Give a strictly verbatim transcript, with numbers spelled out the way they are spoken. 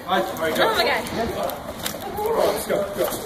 Right, all right, go. Oh my god. All right, let's go, go.